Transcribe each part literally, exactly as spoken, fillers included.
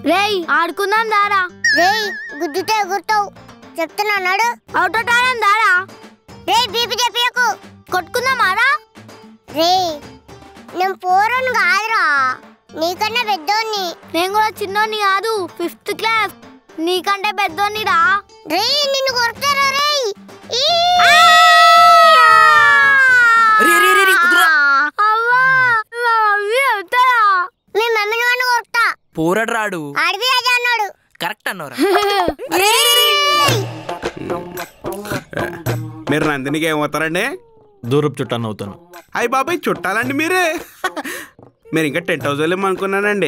రేయ్ ఆడుకుందాం దారా. రేయ్ గుద్దుతే గుర్తావు చెప్తున్నా నాడు. అవుతాం దారా. రేయ్ బీపీ చెప్పకు. కొట్టుకుందామారా. రేయ్ నేను పోరను కాదురా, నీకన్నా పెద్దోన్ని. నేను కూడా చిన్నోని కాదు, ఫిఫ్త్ క్లాస్. నీకంటే పెద్దోని రా. రేయ్ నిన్ను కొడతారా రేయ్. మీ మమ్మీని వాడిని కొడతా. పోరడు రాడు. అడివి రాజా అన్నాడు. కరెక్ట్ అన్నోరా. మీరు నందినికి ఏమవుతారండి? దూరపు చుట్టాన్ని అవుతాను. అయ్యి బాబాయ్ చుట్టాలండి మీరే. మీరు ఇంకా టెంట్ హౌస్ వెళ్ళేమో అనుకున్నానండి.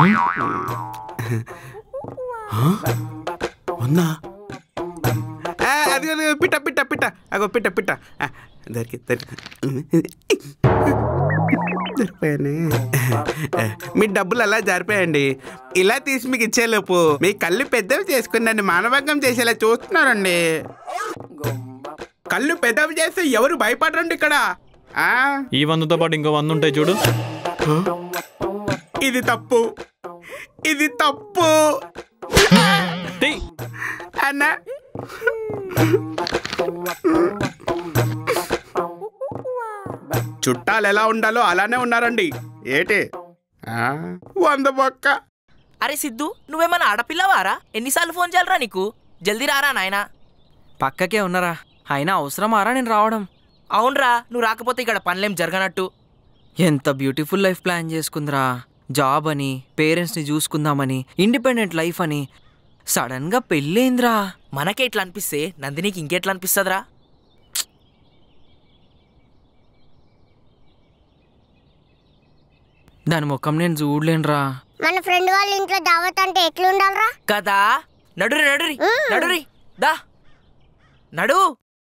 ఉందా? అది అది పిట్ట పిట్ట పిట్ట అగో పిట్ట పిట్ట దరికి దరిపోయానే. మీ డబ్బులు అలా జారిపోయండి. ఇలా తీసి మీకు ఇచ్చేలోపు మీ కళ్ళు పెద్దవి చేసుకున్నాండి మానభంగం చేసేలా చూస్తున్నారండి. కళ్ళు పెద్దవి చేస్తే ఎవరు భయపడరండి ఇక్కడ. ఈ వందతో పాటు ఇంకో వంద ఉంటాయి చూడు. ఇది తప్పు, ఇది తప్పు అన్నా. చుట్టాలు ఎలా ఉండాలో అలానే ఉన్నారండి. ఏటి వంద బొక్క. అరే సిద్ధు, నువ్వేమన్నా ఆడపిల్లవారా? ఎన్నిసార్లు ఫోన్ చేయాలరా నీకు? జల్దీ రారా నాయనా. పక్కకే ఉన్నారా, అయినా అవసరమారా నేను రావడం? అవునరా, నువ్వు రాకపోతే ఇక్కడ పనులేం జరగనట్టు. ఎంత బ్యూటిఫుల్ లైఫ్ ప్లాన్ చేసుకుందిరా. జాబ్ అని, పేరెంట్స్ని చూసుకుందామని, ఇండిపెండెంట్ లైఫ్ అని. సడన్గా పెళ్ళేంద్రా. మనకే ఇట్లా అనిపిస్తే నందినికి ఇంకెట్లా అనిపిస్తుందిరా? దాని ముఖం నేను చూడలేనురా. మన ఫ్రెండ్ వాళ్ళ ఇంట్లో దావత్ అంటే ఎట్లుండాలరా కదా. నడురి నడురి నడురి దా నడు.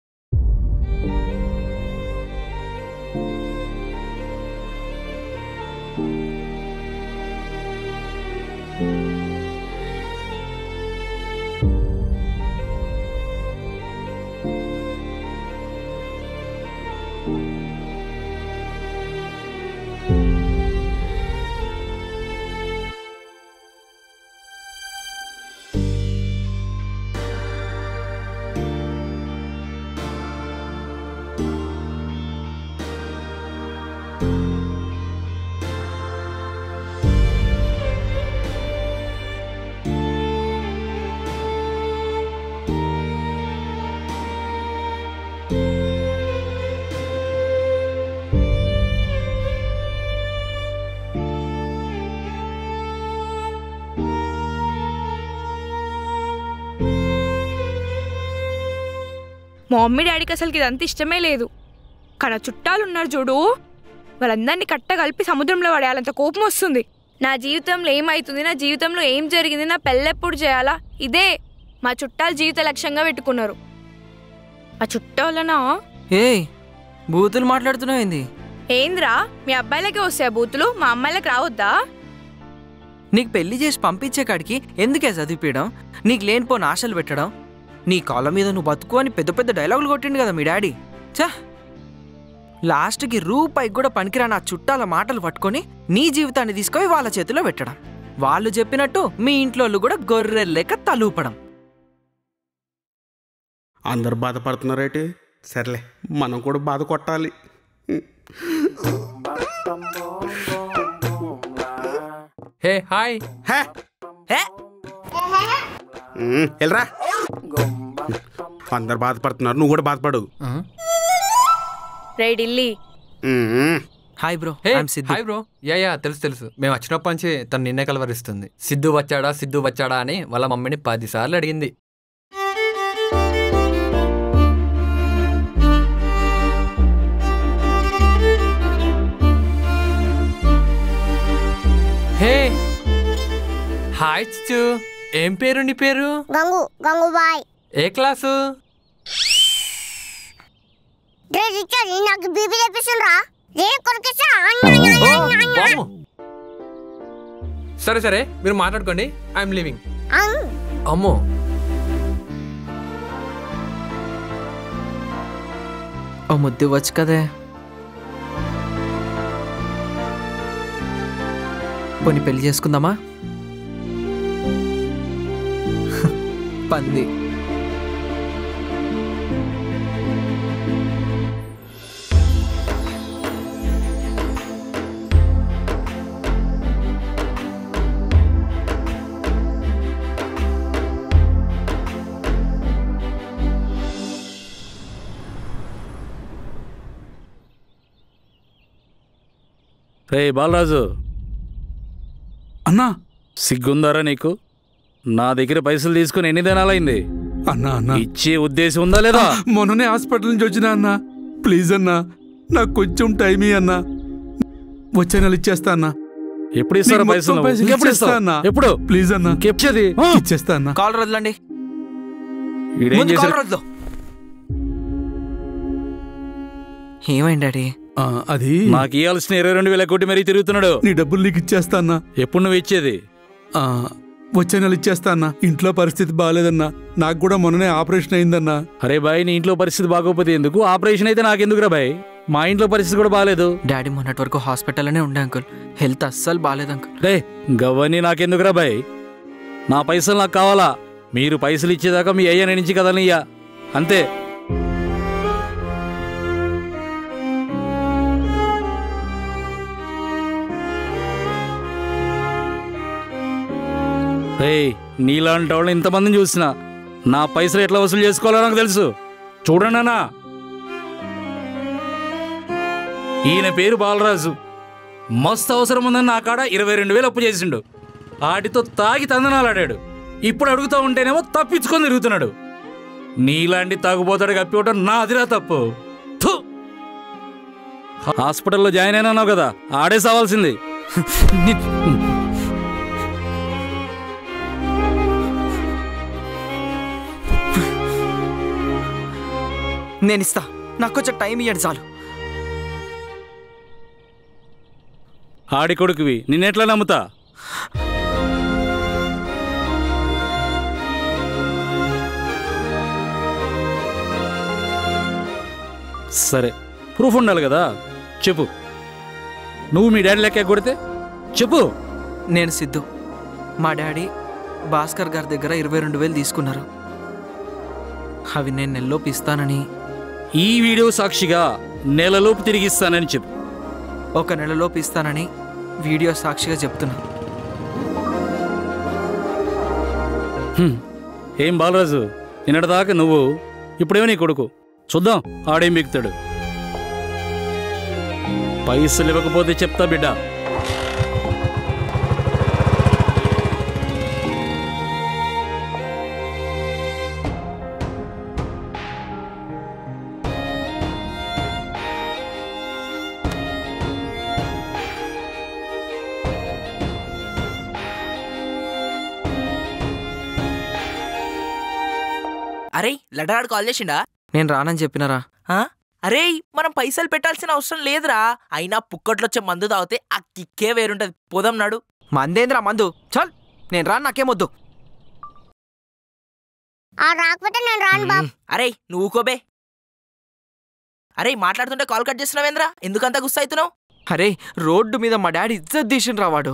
మా మమ్మీ డాడీకి అసలుకి ఇదంతా ఇష్టమే లేదు. కానీ చుట్టాలు ఉన్నారు చూడు, వాళ్ళందరినీ కట్ట కలిపి సముద్రంలో పడేయాలంత కోపం వస్తుంది. నా జీవితంలో ఏమవుతుంది, నా జీవితంలో ఏం జరిగింది, నా పెళ్ళెప్పుడు చేయాలా, ఇదే మా చుట్టాలు జీవిత లక్ష్యంగా పెట్టుకున్నారు. ఆ చుట్టాలనా ఏ బూతులు మాట్లాడుతున్నావు ఏంది? ఏంద్రా, మీ అబ్బాయిలకే వస్తాయా బూతులు, మా అమ్మాయిలకు రావద్దా? నీకు పెళ్లి చేసి పంపించే కాడికి ఎందుకే చదివిపీయడం, నీకు లేనిపోని ఆశలు పెట్టడం, నీ కాళ్ళ మీద నువ్వు బతుకు అని పెద్ద పెద్ద డైలాగులు కొట్టిండు కదా మీ డాడీ. చా, లాస్ట్కి రూపాయికి కూడా పనికిరా నా చుట్టాల మాటలు పట్టుకొని నీ జీవితాన్ని తీసుకొని వాళ్ళ చేతిలో పెట్టడం. వాళ్ళు చెప్పినట్టు మీ ఇంట్లో కూడా గొర్రె లెక్క తలూపడం. అందరు బాధపడుతున్నారేంటి? సర్లే, మనం కూడా బాధ కొట్టాలి. Hey hi. హే హే వెళ్ళరా. అందరు బాధపడుతున్నారు, నువ్వు కూడా బాధపడు. రైట్ ఇల్లి. Hi bro. Hi bro. Yeah yeah తెలుసు తెలుసు. మేము వచ్చినప్పటి నుంచి తను నిన్నే కలవరిస్తుంది. సిద్ధు వచ్చాడా సిద్ధు వచ్చాడా అని వాళ్ళ మమ్మీని పది సార్లు అడిగింది. హే హాయ్ చిచ్చు. ఏం పేరు నీ పేరు? గంగు. గంగుబాయ్. ఏ క్లాసు? నాకు బీపీ తెప్పిస్తుండ్రా. సరే సరే మీరు మాట్లాడుకోండి, ఐఎమ్ లివింగ్. అమ్మో ఓ ముద్దు వచ్చు కదే. పోనీ పెళ్లి చేసుకుందామా? పంది. రే బాలరాజు, అన్నా సిగ్గుందారా నీకు? నా దగ్గర పైసలు తీసుకుని ఎన్ని దినాలైంది? అన్నా అన్నా ఇచ్చే ఉద్దేశం ఉందా లేదా? మొన్ననే హాస్పిటల్ నుంచి వచ్చినా అన్నా. ప్లీజ్ అన్నా, నాకు కొంచెం టైం ఇయ్యి అన్నా. వచ్చే నెల ఇచ్చేస్తా అన్నా. ఎప్పుడు ఇస్తారా నీకు పైసలు? మొత్తం పైసలు ఇంకెప్పుడు ఇచ్చేస్తా ఇస్తావు? అన్నా. ఎప్పుడు? ప్లీజ్ అన్నా, ఇంకెప్పేది ఇచ్చేస్తా అన్నా. కాల్ వదలండి. ఈడేం ముందు కాల్ చేశాడు? వదలు. ఏమైంది డాడీ? ఆ, అది నాకు ఇవ్వాల్సిన ఇరవై రెండు వేల కోటి మరీ తిరుగుతున్నాడు. నీ డబ్బులు నీకు ఇచ్చేస్తా అన్నా. ఎప్పుడు నువ్వు ఇచ్చేది? ఆ, వచ్చే నెల ఇచ్చేస్తా అన్నా. ఇంట్లో పరిస్థితి బాగాలేదన్నా. నాకు కూడా మొన్ననే ఆపరేషన్ అయిందన్నా. అరే బాయ్, నీ ఇంట్లో పరిస్థితి బాగోపోతే ఎందుకు? ఆపరేషన్ అయితే నాకెందుకురా బాయ్? మా ఇంట్లో పరిస్థితి కూడా బాగాలేదు. డాడీ మొన్నటి వరకు హాస్పిటల్లోనే ఉండే అంకుల్. హెల్త్ అస్సలు బాగాలేదు అంకుల్. రే గవ్వని నాకెందుకురా బాయ్? నా పైసలు నాకు కావాలా. మీరు పైసలు ఇచ్చేదాకా మీ అయ్యా నుంచి కదలనియ్యా, అంతే. రే నీలాంటి వాళ్ళని ఇంతమందిని చూసినా నా పైసలు ఎట్లా వసూలు చేసుకోవాలో నాకు తెలుసు. చూడండి అన్నా, ఈయన పేరు బాలరాజు. మస్తు అవసరం ఉందని నా కాడ ఇరవై రెండు వేలు అప్పు చేసిండు. వాటితో తాగి తందనాలాడాడు. ఇప్పుడు అడుగుతూ ఉంటేనేమో తప్పించుకొని తిరుగుతున్నాడు. నీలాంటి తాగుపోతాడు కప్పివటం నా అదిరా తప్పు. థు! హాస్పిటల్లో జాయిన్ అయినావు కదా, ఆడే సావాల్సింది. నేను ఇస్తా, నాకు కొంచెం టైం ఇయ్యండి చాలు. ఆడి కొడుకువి, నిన్నెట్లా నమ్ముతా? సరే, ప్రూఫ్ ఉండాలి కదా, చెప్పు. నువ్వు మీ డాడీ లెక్క కొడితే చెప్పు. నేను సిద్ధు. మా డాడీ భాస్కర్ గారి దగ్గర ఇరవై రెండు వేలు తీసుకున్నారు. అవి నేను నెలలోపు ఇస్తానని, ఈ వీడియో సాక్షిగా నెలలోపు తిరిగిస్తానని చెప్పు. ఒక నెలలోపు ఇస్తానని వీడియో సాక్షిగా చెప్తున్నా. హ్మ్. ఏం బాలరాజు, నిన్నటిదాకా నువ్వు, ఇప్పుడేమో నీ కొడుకు. చూద్దాం ఆడేం బిగుతాడు. పైసలు ఇవ్వకపోతే చెప్తా బిడ్డ. అరే లడ్డాడు కాల్ చేసిండా? నేను రానని చెప్పినారా? అరే మనం పైసలు పెట్టాల్సిన అవసరం లేదురా. అయినా పుక్కట్లో వచ్చే మందు తాగితే ఆ కిక్కే వేరుంటది. పోదాం నాడు. మందేంద్రా మందు? చల్, నేను రాను, నాకేమొద్దు. రాకపోతే నేను రాను బాబు. అరే నువ్వు కోబే. అరే మాట్లాడుతుంటే కాల్ కట్ చేస్తున్నావేంద్రా? ఎందుకంత గుస్సా అవుతున్నావు? అరే రోడ్డు మీద మా డాడీ ఇజ్జత్ తీసిన రావాడు.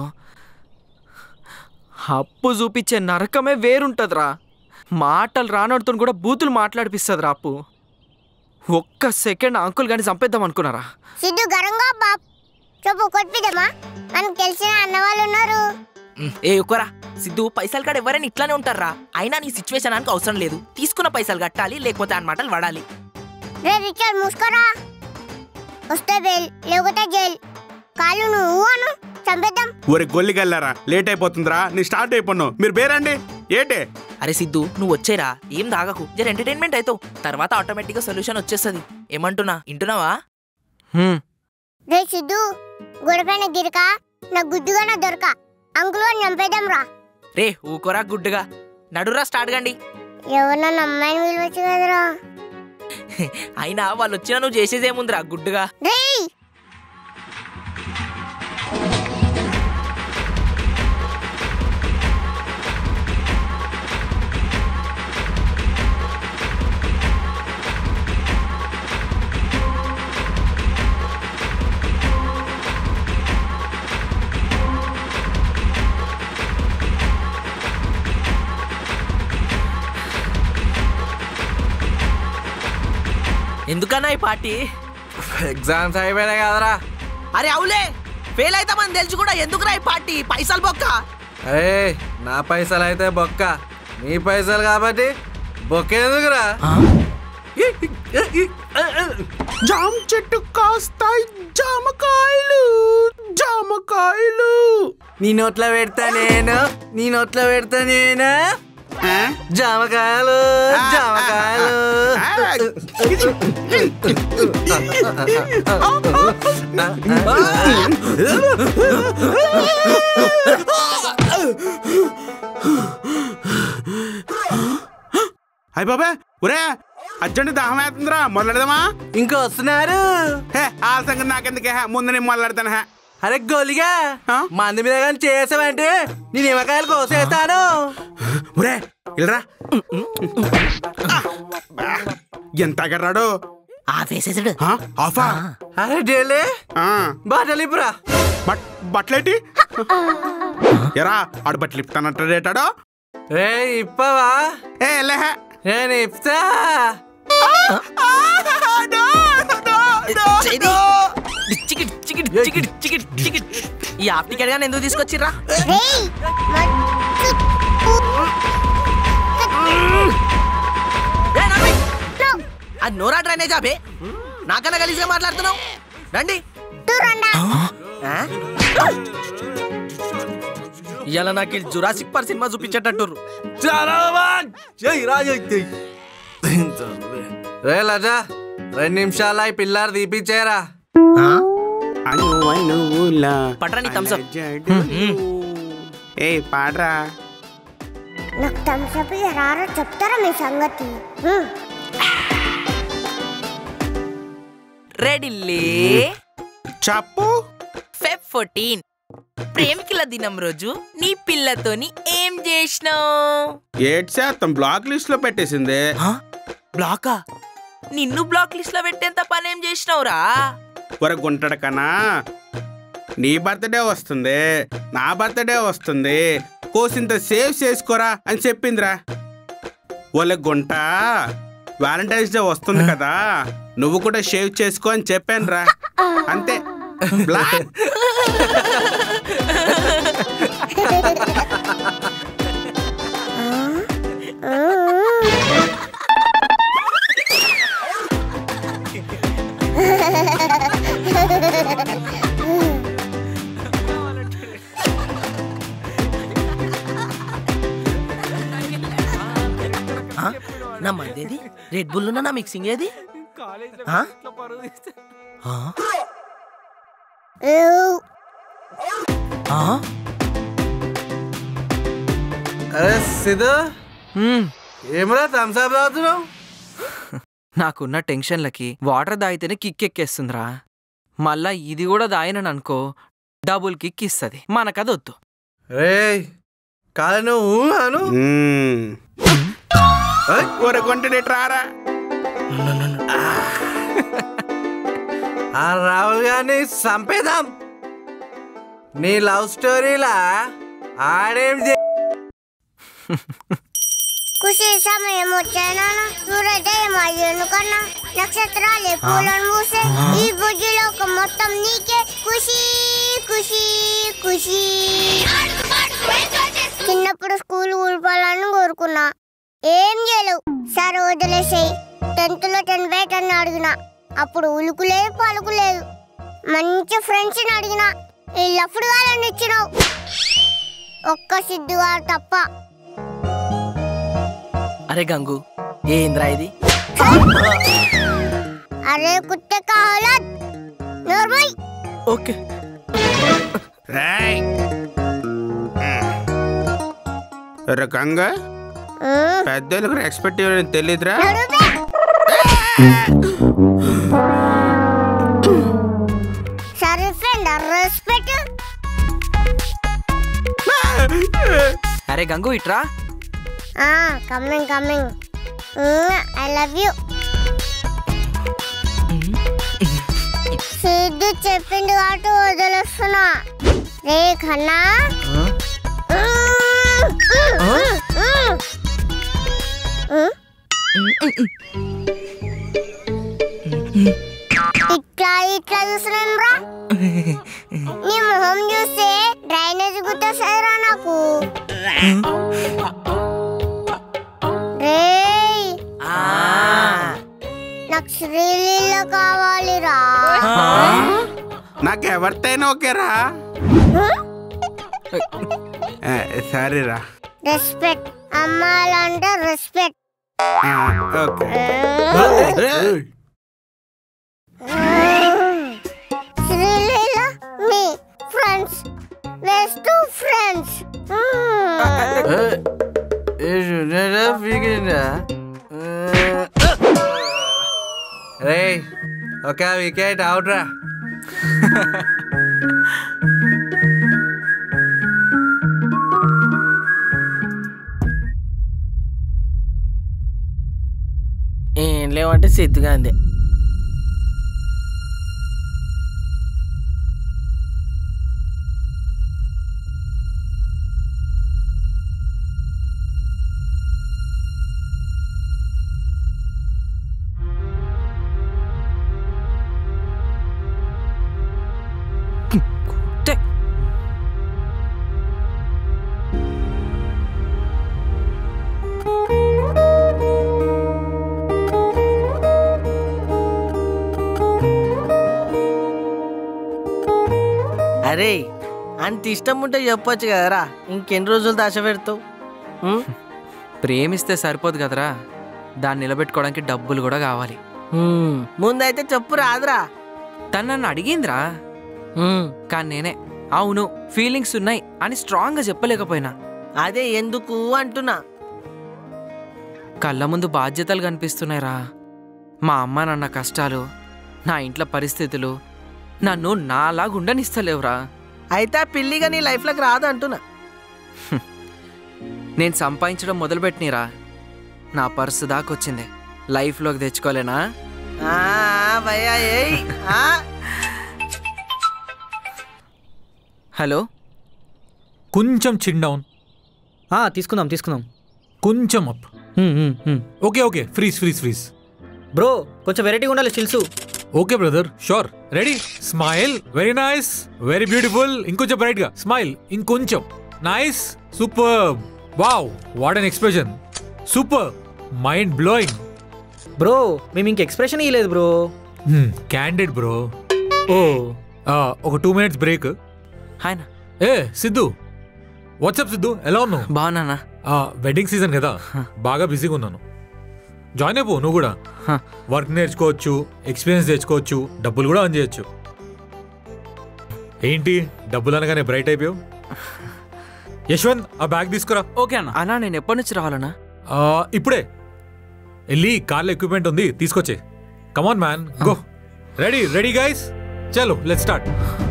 అప్పు చూపించే నరకమే వేరుంటదిరా. మాటలు రానడుతో కూడా బూతులు మాట్లాడిపిస్తుంది అప్పు. ఒక్క సెకండ్ అంకుల్ గాని చంపేద్దాం అనుకున్నారా? సిద్ధు గరంగా బాబ్ చెప్పు, కొట్టిద్దామా? మనకు తెలిసిన అన్న వాళ్ళు ఉన్నారు. ఏ ఒక్కరా సిద్ధు, పైసలు కాడ ఎవరైనా ఇట్లానే ఉంటారా? అయినా నీ సిచ్యువేషన్ అనుకు అవసరం లేదు. తీసుకున్న పైసలు కట్టాలి, లేకపోతే అని మాటలు వాడాలి. రే రిచర్డ్ మూసుకోరా. వస్తే బెల్, లేకపోతే జైల్. కాళ్ళు నువ్వు అను, చంపేద్దాం. ఒరే గొల్లి గల్లారా, లేట్ అయిపోతుందిరా. నీ స్టార్ట్ అయిపోను, మీరు బేరండి. ఏంటే? అరే సిద్ధు నువ్వు వచ్చేరా, ఏం తాగకు, జర ఎంటర్టైన్మెంట్ అవుతావు. తర్వాత ఆటోమేటిక్గా సొల్యూషన్ వచ్చేస్తుంది. ఏమంటున్నా, వింటున్నావా? రే సిద్ధు, గొడపైన గిరక నా గుడ్డుగా నా దొరక అంకుల్ అని చంపేద్దాం రా. రే ఊకోరా గుడ్డుగా, నడురా స్టార్ట్ కండి. ఎవరన్నా అమ్మాయిని పిలవచ్చు కదరా. అయినా వాళ్ళు వచ్చినా నువ్వు చేసేదేముందిరా గుడ్డుగా. ఎందుకన్నా ఈ పార్టీ? ఎగ్జామ్స్ అయిపోయినాయి కదరా. అరే అవులే, ఫెయిల్ అవుతామని తెలిసి కూడా ఎందుకురా ఈ పార్టీ? పైసలు బొక్క. అరే నా పైసలు అయితే బొక్క, నీ పైసలు కాబట్టి బొక్క ఎందుకురా? జామ చెట్టు కాస్తాయి జామకాయలు జామకాయలు. నీ నోట్లో పెడతా నేను, నీ నోట్లో పెడతా నేను జామకాయలు జామకాయలు. అయ్య బాబా, ఒరే అర్జెంట్ దాహం వేస్తుందిరా, మొదలెడదామా? ఇంకా వస్తున్నారు. హే ఆ సంగతి నాకెందుకే, ముందు నేను మొదలెడతాను. హే అరే గోలిగా మంది మీద కానీ చేసావంటే నీ నిమ్మకాయలు కోసేస్తాను. ఒరే ఇల్రా, ఎంత అగర్రాడు ఆఫేసేసాడు. ఆఫా? అరే డేలే బట్టలు ఇప్పురా. బట్టలేటి ఎరా, ఆడు బట్టలు ఇప్పుతానంటాడేటాడో. రే ఇప్పవా? ఏ లే, నేను ఇప్తా. ఈ ఆఫ్ టికెట్ గాని ఎందుకు తీసుకొచ్చిర్రా? అది నోరా డ్రైనేజ్ ఆపే, నాకన్నా గలీజ్గా మాట్లాడుతున్నావు. రండి. ఇవాళ నాకు జురాసిక్ పార్క్ సినిమా చూపించేటట్టు. రే లజా, రెండు నిమిషాలు ఈ పిల్లలు తీపిచ్చారా? పట్రాని థమ్స్అప్. ఏ పాడరా. నాకు థమ్స్అప్ రారా, చెప్తారా మీ సంగతి? రెడీలే చెప్పు. ఫెబ్ ఫోర్టీన్ ప్రేమికుల దినం రోజు నీ పిల్లతోని ఏం చేసినావు? ఏడ్ శాతం బ్లాక్ లిస్ట్ లో పెట్టేసింది. బ్లాకా? నిన్ను బ్లాక్ లిస్ట్ లో పెట్టేంత పని ఏం చేసినావురా? వరకు గుంటడు కన్నా, నీ బర్త్డే వస్తుంది, నా బర్త్డే వస్తుంది, కోసింత సేవ్ చేసుకోరా అని చెప్పిందిరా. వాళ్ళ గుంట వ్యాలంటైన్స్ డే వస్తుంది కదా, నువ్వు కూడా షేవ్ చేసుకో అని చెప్పాను రా. అంతే. బ్లాక్ నా మందేది, రెడ్ బుల్ నా మిక్సింగ్ ఏది? అరే సిద్ధు, ఏమరా థమ్స్అప్ తాగుతున్నావు? నాకున్న టెన్షన్లకి వాటర్ తాగితేనే కిక్ ఎక్కేస్తుందిరా. మళ్ళా ఇది కూడా తాగినని అనుకో, డబుల్ కిక్ ఇస్తుంది. మనకదొద్దు. రే కాదు నువ్వు అను రారా. ఆ రాహుల్ గారిని చంపేదాం. నీ లవ్ స్టోరీలా ఆడేం ఖుషి సమయం వచ్చానా, సూర్యోదయం అయ్యేనుకన్నా, నక్షత్రాలే పూలను మూసే, ఈ భుజిలోకం మొత్తం నీకే. ఖుషి ఖుషి ఖుషి. చిన్నప్పుడు స్కూల్ ఊడిపోవాలని కోరుకున్నా, ఏం చేయలేవు. సరే వదిలేసేయి. టెన్త్ లో టెన్ బై టెన్ అడిగిన, అప్పుడు ఉలుకు లేదు పలుకు లేదు. మంచి ఫ్రెండ్స్ ని అడిగిన, వీళ్ళప్పుడు వాళ్ళని ఇచ్చినావు. ఒక్క సిద్ధుగారు తప్ప. అరే గంగు, ఏంద్రా ఇది? అరే కుత్తే కావాలత్ నోర్మల్. ఓకే. గంగ, పెద్దలకు రెస్పెక్ట్ ఇవ్వని తెలియదురా. సరే ఫ్రెండ్, రెస్పెక్ట్. అరే గంగు ఇట్రా. Coming coming. I love you. Siddhu చెప్పింది కాబట్టి వదిలేస్తున్నా. రే ఖన్నా, ఇట్లా చూస్తున్నాం రా నీ మొహం చూస్తే డ్రైనేజ్ గుర్తొస్తుందిరా నాకు రేయ్ నాకు శ్రీలీల కావాలిరా నాకు ఎవరితైనా ఓకేరా సరేరా రెస్పెక్ట్ అమ్మాలంటే రెస్పెక్ట్ శ్రీలీల మీ ఫ్రెండ్స్ బెస్ట్ ఫ్రెండ్స్ రే ఒక వికెట్ అవుట్ రా ఏం లేవంటే సిద్ధుగా అంది. అరే అంత ఇష్టం ఉంటే చెప్పొచ్చు కదరా, ఇంకెన్ని రోజులు దాచ పెడతావు? ప్రేమిస్తే సరిపోదు కదరా, దాన్ని నిలబెట్టుకోవడానికి డబ్బులు కూడా కావాలి. ముందైతే చెప్పు రాదురా. తను నన్ను అడిగిందిరా, కానీ నేనే అవును ఫీలింగ్స్ ఉన్నాయి అని స్ట్రాంగ్గా చెప్పలేకపోయినా. అదే ఎందుకు అంటున్నా. కళ్ళ ముందు బాధ్యతలు కనిపిస్తున్నాయిరా. మా అమ్మ నాన్న కష్టాలు, నా ఇంట్లో పరిస్థితులు నన్ను నాలాగా ఉండనిస్తలేవురా. అయితే ఆ పిల్లిగా నీ లైఫ్లోకి రాదు అంటున్నా. నేను సంపాదించడం మొదలుపెట్టినరా నా పర్సు దాకొచ్చింది, లైఫ్లోకి తెచ్చుకోలేనా? హలో, కొంచెం చిన్ డౌన్. తీసుకుందాం తీసుకుందాం కొంచెం up. Okay okay freeze freeze freeze. Bro కొంచెం వెరైటీగా ఉండాలి stills. Okay brother sure. Ready, smile, very nice, very beautiful. ఇంకొంచెం బ్రైట్ గా స్మైల్, ఇంకొంచెం nice, super, wow, what an expression, super, mind blowing. Bro మేము ఇంక ఎక్స్ప్రెషన్ ఇవ్వలేదు బ్రో. Candid bro. ఓ ఒక టూ మినిట్స్ బ్రేక్. హాయ్. ఏ సిద్ధు, వాట్సాప్ సిద్ధు, ఎలా ఉన్నావు? బాగున్నా. వెడ్డింగ్ సీజన్ కదా, బాగా బిజీగా ఉన్నాను. జాయిన్ అయిపో నువ్వు కూడా. వర్క్ నేర్చుకోవచ్చు, ఎక్స్పీరియన్స్ తెచ్చుకోవచ్చు, డబ్బులు కూడా ఆన్ చేయొచ్చు. ఏంటి డబ్బులు అనగానే బ్రైట్ అయిపోయావు? యశ్వంత్ ఆ బ్యాగ్ తీసుకురా. ఓకే అన్న. అన్నా నేను ఎప్పటి నుంచి రావాలన్నా? ఇప్పుడే వెళ్ళి కార్లో ఎక్విప్మెంట్ ఉంది తీసుకొచ్చే. Come on man, go. Ready ready guys, చలో లెట్స్ స్టార్ట్.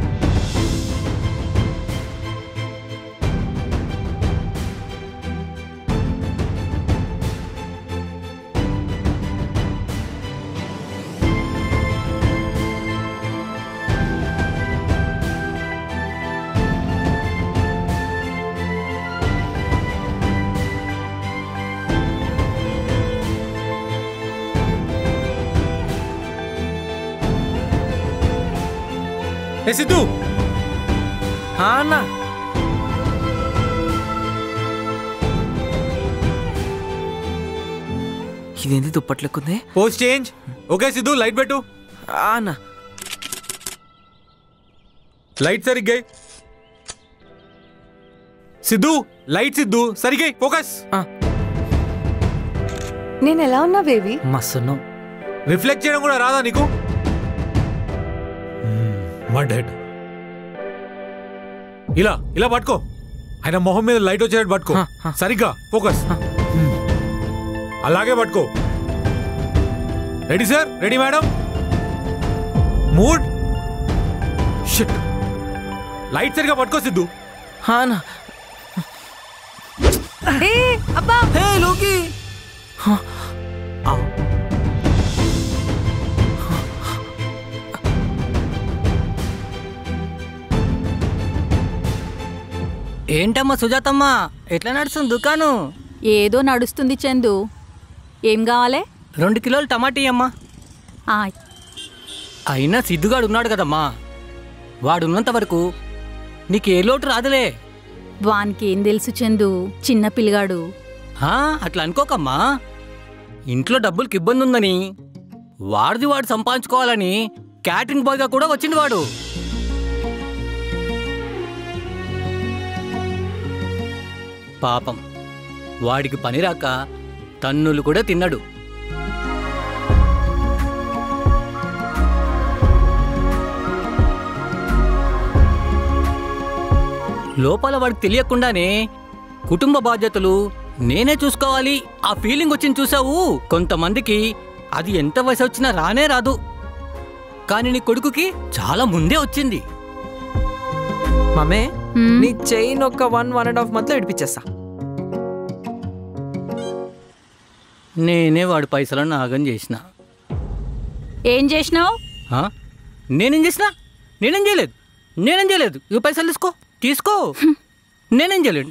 ఏ సిద్ధు. అన్నా ఇదేంటి దుప్పట్లెక్కుంది? Post change. Okay Siddhu light పెట్టు. అన్నా లైట్ సరిగ్గా సిద్ధు, లైట్ సిద్ధు సరిగ్గా ఫోకస్. నేను ఎలా ఉన్నా బేబీ? మస్తున్నావు. రిఫ్లెక్ట్ చేయడం కూడా రాదా నీకు? Mud head. ఇలా ఇలా పట్టుకో, ఆయన మొహం మీద లైట్ వచ్చేటట్టు పట్టుకో. సరిగ్గా ఫోకస్. అలాగే పట్టుకో. Ready sir, ready madam. Mood shit. Light సరిగా పట్టుకో సిద్ధు. హానా. ఏ అబ్బా. హే లోకి. ఏంటమ్మా సుజాతమ్మా, ఎట్లా నడుస్తుంది దుకాణం? ఏదో నడుస్తుంది చందు. ఏం కావాలి? రెండు కిలోలు టమాటీ అమ్మా. అయినా సిద్ధుగాడు ఉన్నాడు కదమ్మా, వాడున్నంత వరకు నీకే లోటు రాదులే. వానికేం తెలుసు చందు, చిన్న పిల్లగాడు. ఆ, అట్లా అనుకోకమ్మా. ఇంట్లో డబ్బులకి ఇబ్బంది ఉందని వాడిది వాడు సంపాదించుకోవాలని క్యాటరింగ్ బాయ్గా కూడా వచ్చింది వాడు. పాపం వాడికి పని రాక తన్నులు కూడా తిన్నాడు. లోపల వాడికి తెలియకుండానే కుటుంబ బాధ్యతలు నేనే చూసుకోవాలి ఆ ఫీలింగ్ వచ్చింది చూసావు. కొంతమందికి అది ఎంత వయసు వచ్చినా రానే రాదు, కానీ నీ కొడుకుకి చాలా ముందే వచ్చింది. మమ్మే, నీ చైన్ ఒక one one and half month లో ఇడిపించేస్తా. నేనే వాడి పైసలను నాగం చేసిన. ఏం చేసినావు? నేనేం చేసినా? నేనేం చేయలేదు, నేనేం చేయలేదు. ఇవి పైసలు తీసుకో తీసుకో, నేనేం చేయలేడు.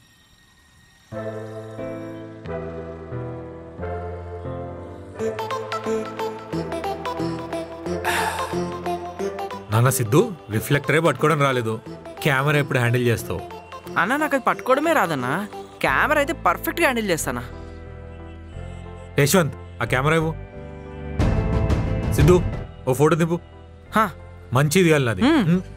నాన్న సిద్ధు, రిఫ్లెక్టరే పట్టుకోవడం రాలేదు, కెమెరా ఎప్పుడు హ్యాండిల్ చేస్తావు? అన్న నాకు అది పట్టుకోవడమే రాదన్నా, కెమెరా అయితే పర్ఫెక్ట్ గా హ్యాండిల్ చేస్తానా. యశ్వంత్, ఆ కెమెరా ఇవ్వు. సిద్ధు, ఓ ఫోటో దింపు. మంచిది కాదు నాది.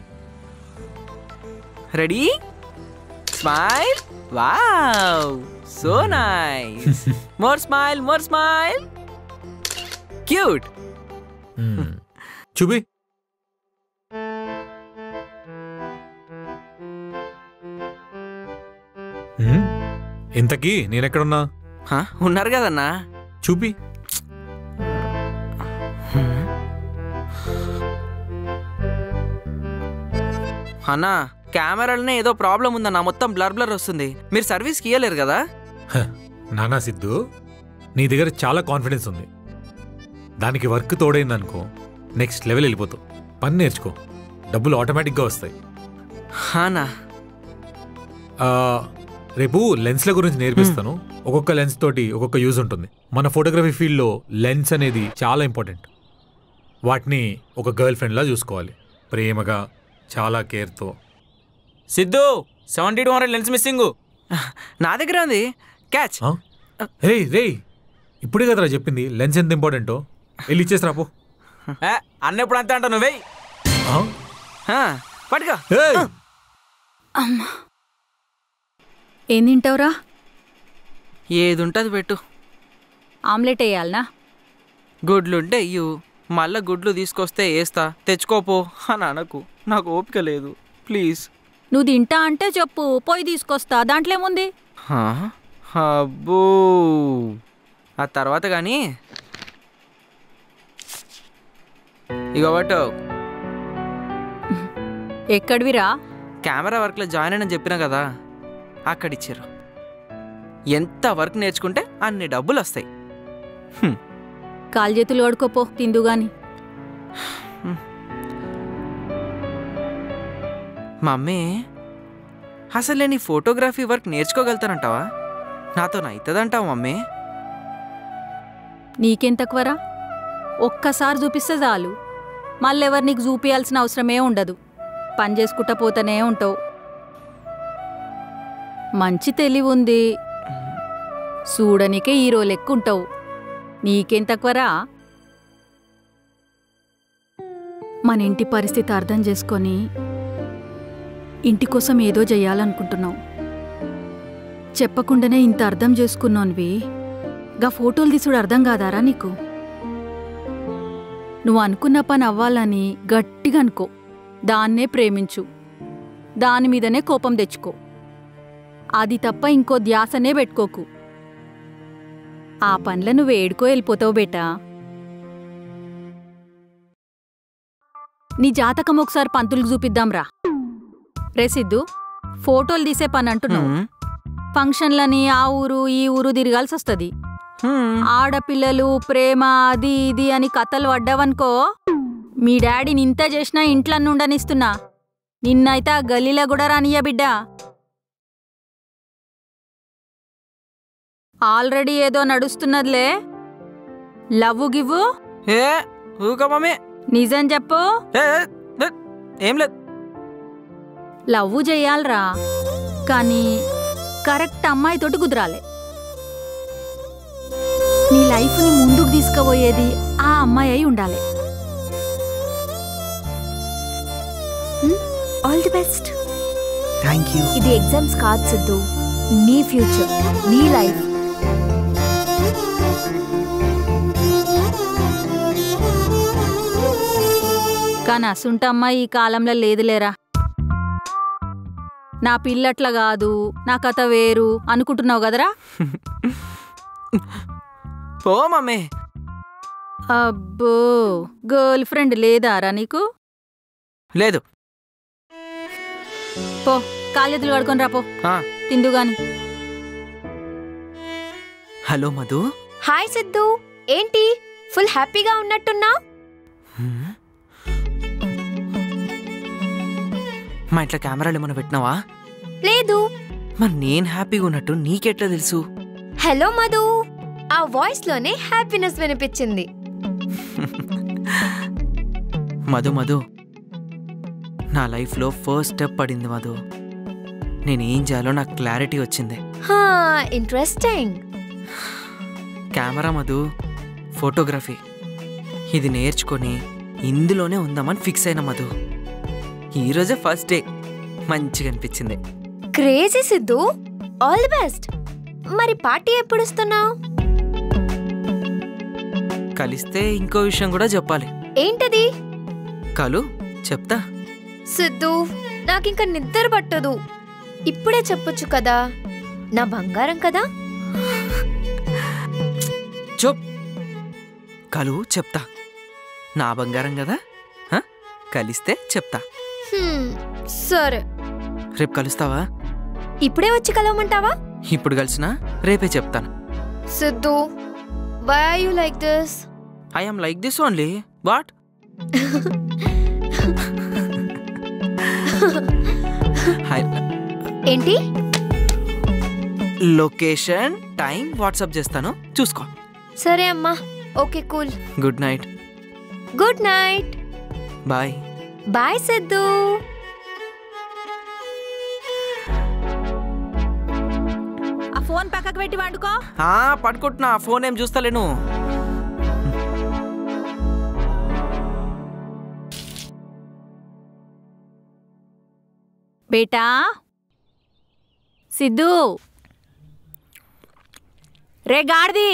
Ready, smile. Wow, so nice. More smile, more smile. Cute. చూపి. ఇంతకీ నేనెక్కడున్నా? ఉన్నారు కదన్నా. చూపి. అన్నా, కెమెరాలనే ఏదో ప్రాబ్లం ఉందన్నా, మొత్తం బ్లర్ బ్లర్ వస్తుంది. మీరు సర్వీస్కి ఇయ్యలేరు కదా? నానా సిద్ధు, నీ దగ్గర చాలా కాన్ఫిడెన్స్ ఉంది. దానికి వర్క్ తోడైందనుకో, నెక్స్ట్ లెవెల్ వెళ్ళిపోతావు. పని నేర్చుకో, డబ్బులు ఆటోమేటిక్గా వస్తాయి. హానా, రేపు లెన్స్ల గురించి నేర్పిస్తాను. ఒక్కొక్క లెన్స్ తోటి ఒక్కొక్క యూజ్ ఉంటుంది. మన ఫోటోగ్రఫీ ఫీల్డ్లో లెన్స్ అనేది చాలా ఇంపార్టెంట్. వాటిని ఒక గర్ల్ ఫ్రెండ్లా చూసుకోవాలి, ప్రేమగా, చాలా కేర్తో. Siddhu, seventy two hundred lens missing. నా దగ్గర ఉంది, క్యాచ్. రే రే ఇప్పుడే కదరా చెప్పింది లెన్స్ ఎంత ఇంపార్టెంటో. వెళ్ళి ఇచ్చేసి రాపో. అన్న ఎప్పుడు అంతే అంటావు నువ్వే. పట్టుకో. అమ్మా, ఏం తింటావురా? ఏది ఉంటుంది పెట్టు. ఆమ్లెట్ వేయాలనా? గుడ్లుంటే ఇయ్యు, మళ్ళా గుడ్లు తీసుకొస్తే వేస్తా. తెచ్చుకోపో అని అనకు, నాకు ఓపిక లేదు ప్లీజ్. నువ్వు తింటా అంటే చెప్పు, పోయి తీసుకొస్తా, దాంట్లో ఏముంది? అబ్బో, ఆ తర్వాత కానీ ఇక పట్టు. ఎక్కడివిరా? కెమెరా వర్క్లో జాయిన్ అయినని చెప్పినా కదా, అక్కడిచ్చారు. ఎంత వర్క్ నేర్చుకుంటే అన్ని డబ్బులు వస్తాయి. కాలు చేతులు వాడుకోపో, తిందు గాని. మమ్మీ, అసలు నేను ఈ ఫోటోగ్రఫీ వర్క్ నేర్చుకోగలుగుతానంటావా? నాతో అవుతుందంటావా మమ్మీ? నీకేం తక్కువరా? ఒక్కసారి చూపిస్తే చాలు, మళ్ళెవరు నీకు చూపించాల్సిన అవసరమే ఉండదు. పని చేసుకుంటా పోతూనే ఉంటావు. మంచి తెలివి ఉంది, చూడనికే హీరో లెక్క ఉంటావు. నీకేం తక్కువరా? మన ఇంటి పరిస్థితి అర్థం చేసుకొని ఇంటి కోసం ఏదో చెయ్యాలనుకుంటున్నావు. చెప్పకుండానే ఇంత అర్థం చేసుకున్నావువి. గా ఫోటోలు తీసుడు అర్థం కాదారా నీకు? నువ్వు అనుకున్న పని అవ్వాలని గట్టిగా అనుకో, దాన్నే ప్రేమించు, దాని మీదనే కోపం తెచ్చుకో. అది తప్ప ఇంకో ధ్యాసనే పెట్టుకోకు. ఆ పనుల నువ్వు ఏడుకో వెళ్ళిపోతావు బేటా. నీ జాతకం ఒకసారి పంతులకు చూపిద్దాంరా. రే సిద్ధు, ఫోటోలు తీసే పని అంటున్నావు, ఫంక్షన్లని ఆ ఊరు ఈ ఊరు తిరగాల్సి వస్తుంది. ఆడపిల్లలు, ప్రేమ, అది ఇది అని కథలు పడ్డావనుకో, మీ డాడీని ఇంత చేసినా ఇంట్లో ఉండనిస్తున్నా, నిన్నైతే ఆ గల్లీలో కూడా రానియ్య బిడ్డ. ఆల్రెడీ ఏదో నడుస్తున్నదిలే, లవ్వు గివ్వు. ఏ ఊక మమ్మీ, నిజం చెప్పు. ఏం లేదు. లవ్ చెయ్యాలరా, కానీ కరెక్ట్ అమ్మాయితోటి కుదరాలి. నీ లైఫ్ని ముందుకు తీసుకుపోయేది ఆ అమ్మాయి అయి ఉండాలి. All the best. Thank you. ఇది ఎగ్జామ్స్ కాదు సిద్ధు, నీ ఫ్యూచర్, నీ లైఫ్. కానీ అసుంట అమ్మాయి ఈ కాలంలో లేదులేరా. నా పిల్లట్ల కాదు, నా కథ వేరు అనుకుంటున్నావు కదరా. పో మమ్మీ. అబ్బో, గర్ల్ ఫ్రెండ్ లేదారా నీకు? లేదు. పో, కాళ్ళెతులు కడుకొని రాపో, తిందు గాని. హలో మధు. హాయ్ సిద్ధు, ఏంటి ఫుల్ హ్యాపీగా ఉన్నట్టున్నా? మా ఇంట్లో కెమెరాలు ఏమైనా పెట్టినావా? లేదు. మరి నేను హ్యాపీగా ఉన్నట్టు నీకెట్లా తెలుసు? హలో మధు, ఆ వాయిస్ లోనే హ్యాపీనెస్ వినిపించింది. మధు మధు, నా లైఫ్లో ఫస్ట్ స్టెప్ పడింది మధు. నేనేం చేయాలో నాకు క్లారిటీ వచ్చింది. ఇంట్రెస్టింగ్. కెమెరా మధు, ఫోటోగ్రఫీ ఇది నేర్చుకొని ఇందులోనే ఉందామని ఫిక్స్ అయిన మధు. ఈరోజే ఫస్ట్ డే, మంచిగా అనిపించింది. Crazy Siddhu, all the best. మరి పార్టీ ఎప్పుడు ఇస్తున్నావు? కలిస్తే ఇంకో విషయం కూడా చెప్పాలి. ఏంటది? కలు చెప్తా. సిద్ధు, నాకింక నిద్ర పట్టదు. ఇప్పుడే చెప్పొచ్చు కదా, నా బంగారం కదా. చెప్. కలు చెప్తా. నా బంగారం కదా, కలిస్తే చెప్తా. సరే. రేపు కలుస్తావా? ఇప్పుడే వచ్చి కలవమంటావా? ఇప్పుడు కలిసినా రేపే చెప్తాను. Siddhu, why are you like this? I am like this only. What? ఏంటి? లొకేషన్ టైం వాట్సాప్ చేస్తాను, చూసుకో. సరే అమ్మా. Okay cool. Good night. Good night. Bye. Bye Siddhu. ఆ ఫోన్ పక్కకు పెట్టి వండుకో. పడుకుంటున్నా, ఫోన్ ఏం చూస్తలేను. బేటా సిద్ధు, రే గాడిది.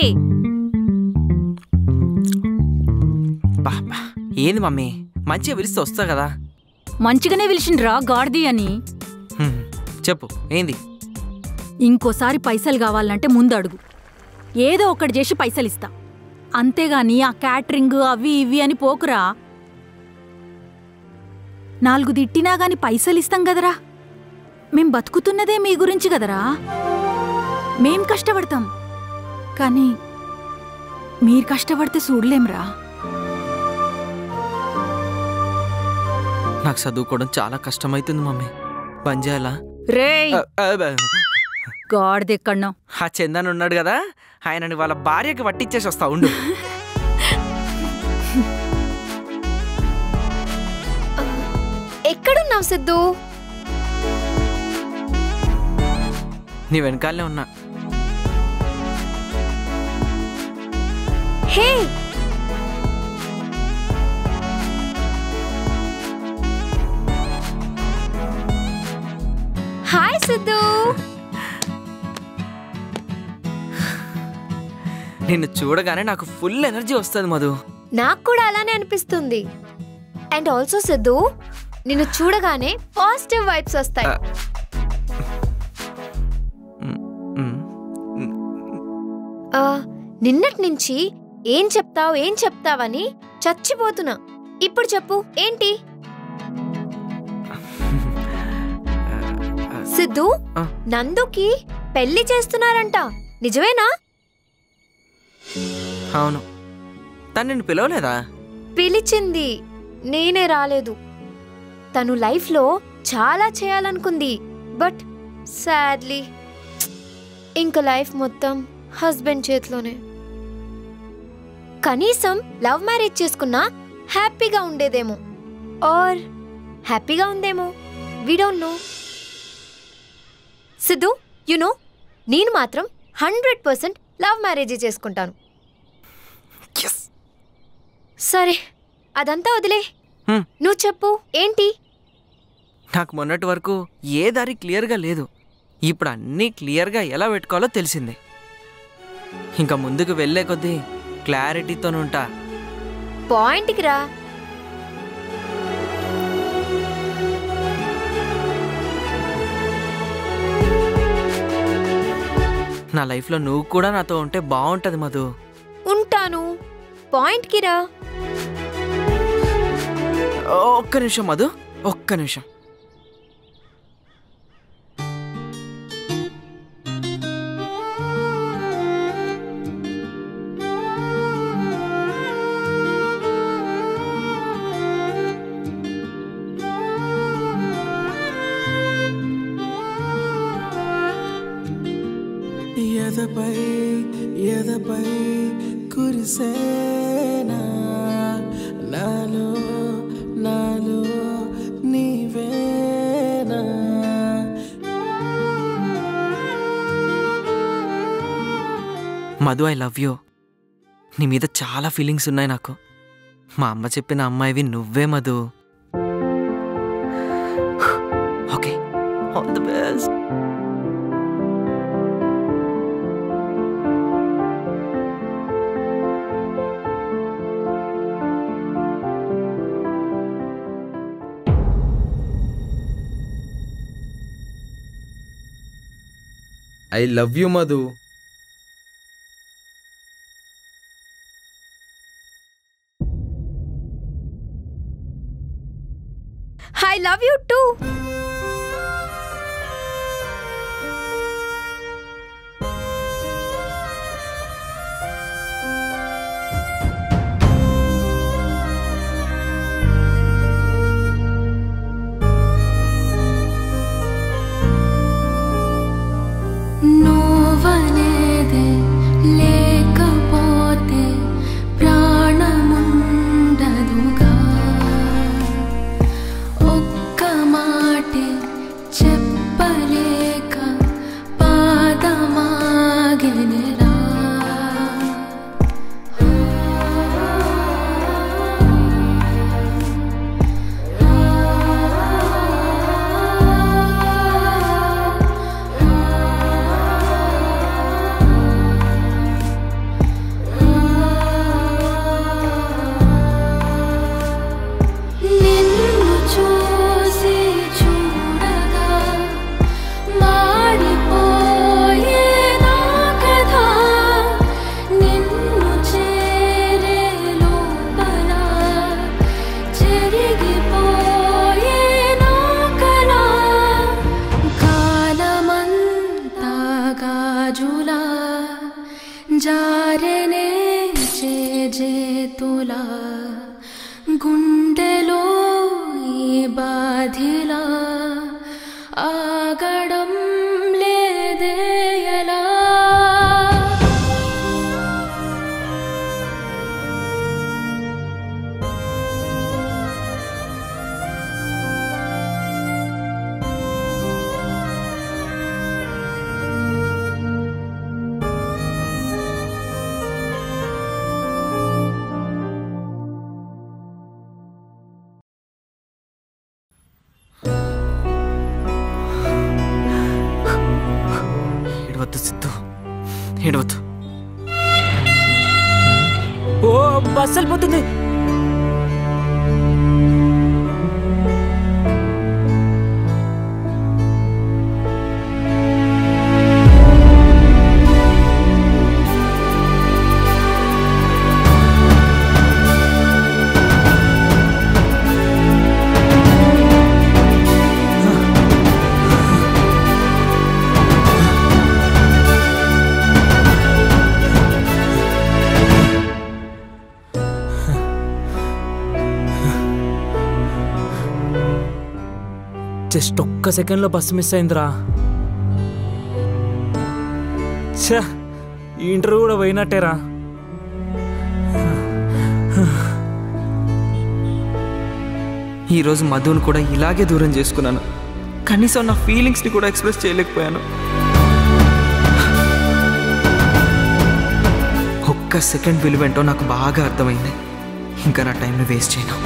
ఏంది మమ్మీ, మంచిగా పిలిస్తే వస్తా కదా. మంచిగానే పిలిచిండ్రా గాడిది అని. చెప్పు ఏంది? ఇంకోసారి పైసలు కావాలంటే ముందు అడుగు, ఏదో ఒకటి చేసి పైసలు ఇస్తా. అంతేగాని ఆ క్యాటరింగ్ అవి ఇవి అని పోకురా. నాలుగు తిట్టినా గాని పైసలు ఇస్తాం కదరా. మేం బతుకుతున్నదే మీ గురించి కదరా. మేం కష్టపడతాం, కానీ మీరు కష్టపడితే చూడలేంరా. నాకు చదువుకోవడం చాలా కష్టమైతుంది మమ్మీ, పని చేయాలా? రే గాడిదెక్కడ్నో. ఆ చందన్ ఉన్నాడు కదా, ఆయనని వాళ్ళ భార్యకి పట్టించేసి వస్తా ఉండు. ఎక్కడున్నావు సిద్ధు? నీ వెనకాలనే ఉన్నా. Hey, hi Siddhu. నిన్ను చూడగానే నాకు ఫుల్ ఎనర్జీ వస్తుంది మధు. నాకు కూడా అలానే అనిపిస్తుంది. అండ్ ఆల్సో సిద్ధు, నిన్ను చూడగానే పాజిటివ్ వైబ్స్ వస్తాయి. నిన్నటి నుంచి ఏం చెప్తావు ఏం చెప్తావని చచ్చిపోతున్నా. ఇప్పుడు చెప్పు ఏంటి? సిద్ధు, నందుకి పెళ్లి చేస్తున్నారంట, నిజమేనా? అవును. తను నిన్ను పిలవలేదా? పిలిచింది, నేనే రాలేదు. తను లైఫ్లో చాలా చేయాలనుకుంది, బట్ సాడ్లీ ఇంక లైఫ్ మొత్తం హస్బెండ్ చేతిలోనే. కనీసం లవ్ మ్యారేజ్ చేసుకున్నా హ్యాపీగా ఉండేదేమో ఆర్ హ్యాపీగా ఉందేమో we don't know. Siddhu you know నేను మాత్రం హండ్రెడ్ పర్సెంట్ లవ్ మ్యారేజే చేసుకుంటాను. సరే అదంతా వదిలే, నువ్వు చెప్పు ఏంటి? నాకు మొన్నటి వరకు ఏ దారి క్లియర్గా లేదు, ఇప్పుడు అన్నీ క్లియర్గా ఎలా పెట్టుకోవాలో తెలిసిందే. ఇంకా ముందుకు వెళ్ళే కొద్దీ క్లారిటీతోనుంటా. పాయింట్కి రా. నా లైఫ్లో నువ్వు కూడా నాతో ఉంటే బాగుంటుంది మధు. ఉంటాను, పాయింట్కి రా. ఒక్క నిమిషం మధు, ఒక్క నిమిషం. ఎదపై ఎదపై కురిసేనా నాలో నాలో నీవేనా. Madhu I love you. నీ మీద చాలా ఫీలింగ్స్ ఉన్నాయి నాకు. మా అమ్మ చెప్పిన అమ్మాయివి నువ్వే Madhu. Okay, all the best. I love you Madhu. I love you too. నోవనేదే లేకపోతే ప్రాణముండదుగా. ఒక్క మాటే చెప్పలేక పాదమాగెనరా. నిన్ను చూసి చూడగా మాడిపోయే నా కథ. నిన్ను చేరే లోపల చెరిగిపోయే నా కళ. కాలమంతా గాజులా జారెనే చేతులా. గుండెలో ఈ బాధిలా ఆగడం లేదే ఎలా. ఏడవద్దు సిద్ధు, ఏడవద్దు. ఓ బస్ వెళ్ళిపోతుంది. జస్ట్ ఒక్క సెకండ్లో బస్సు మిస్ అయిందిరా. ఛా, ఈ ఇంటర్వ్యూ కూడా పోయినట్టేరా. ఈరోజు మధుని కూడా ఇలాగే దూరం చేసుకున్నాను. కనీసం నా ఫీలింగ్స్ని కూడా ఎక్స్ప్రెస్ చేయలేకపోయాను. ఒక్క సెకండ్ విలువేంటో నాకు బాగా అర్థమైంది. ఇంకా నా టైంని వేస్ట్ చేయను.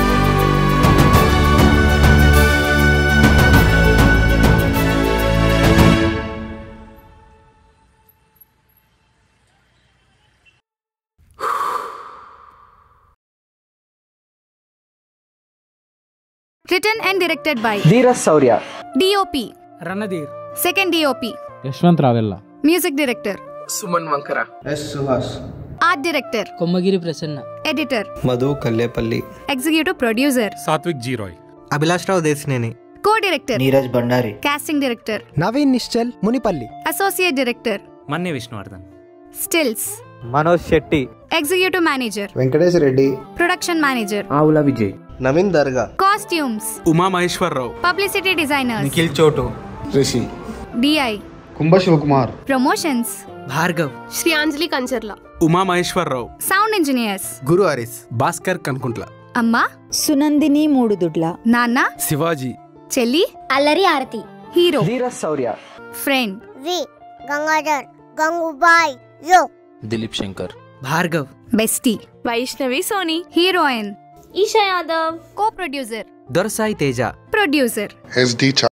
Written and directed by Dheeraj Shaurya, D O P Randhir, second D O P Yashwant Ravella, music director Suman Vankara, S Suhas, art director Kommagiri Prasanna, editor Madhu Kallepalli, executive producer Satvik G Rai, Abhilash Rao Desineni, co-director Neeraj Bandari, casting director Naveen Nischal Munipalli, associate director Manne Vishnuvardhan, stills Manoj Shetty, executive manager Venkatesh Reddy, production manager ఆవుల విజయ్, నవీన్ దర్గా, costumes Uma Maheswararao, publicity designers Nikhil చోటు, Rishi, D I Kumbh Shivakumar, promotions Bhargav, Shri Anjali Kancharla, Uma Maheswararao, sound engineers గురు హరీస్, భాస్కర్ కనుకుంట్ల, అమ్మ సునందిని మూడు దుడ్ల, నాన్న శివాజీ, చెల్లి Allari Aarathi, hero Dheeraj Shourya, friend V Gangadhar, Gangubai, yo Dilip Shankar, Bhargav, bestie Vaishnavi Soni, heroine Esha Yadav, co-producer Dorasai Teja, producer SD